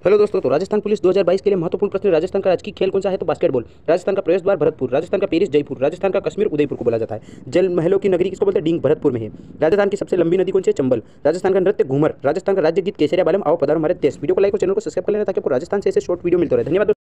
Hello दोस्तों, तो Rajasthan police 2022 के लिए महत्वपूर्ण प्रश्न। राजस्थान का राजकीय खेल कौन सा है? तो बास्केटबॉल। राजस्थान का प्रवेश द्वार भरतपुर। राजस्थान का पेरिस जयपुर। राजस्थान का कश्मीर उदयपुर को बोला जाता है। जल महलों की नगरी किसको बोलते हैं? डींग भरतपुर में है। राजस्थान की सबसे लंबी नदी कौन सी है? चंबल। राजस्थान का नृत्य घूमर। राजस्थान का राज्य गीत केसरिया बालम। आओ पधारो हमारे देश। वीडियो को लाइक और चैनल को सब्सक्राइब कर लेना ताकि आपको राजस्थान से ऐसे शॉर्ट वीडियो मिलते रहे। धन्यवाद।